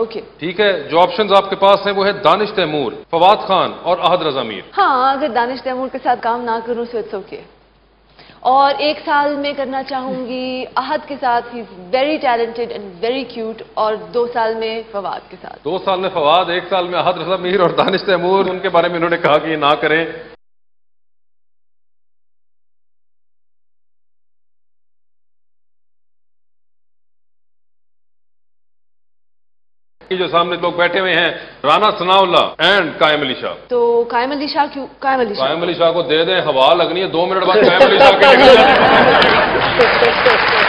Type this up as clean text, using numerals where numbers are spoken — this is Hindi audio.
ओके ठीक है, जो ऑप्शंस आपके पास हैं वो है दानिश तैमूर, फवाद खान और अहद रजा मीर। हाँ, अगर दानिश तैमूर के साथ काम ना करूं तो इट्स ओके। और 1 साल में करना चाहूंगी अहद के साथ, he is very talented and very cute. और 2 साल में फवाद के साथ। 2 साल में फवाद, 1 साल में अहद रजा मीर और दानिश तैमूर। उनके बारे में इन्होंने कहा कि ये ना करें। जो सामने लोग बैठे हुए हैं, राना सनाउल्ला एंड कायम अली शाह। तो कायम अली शाह क्यों? कायम अली शाह को दे दें, हवा लगनी है 2 मिनट बाद कायम अली शाह के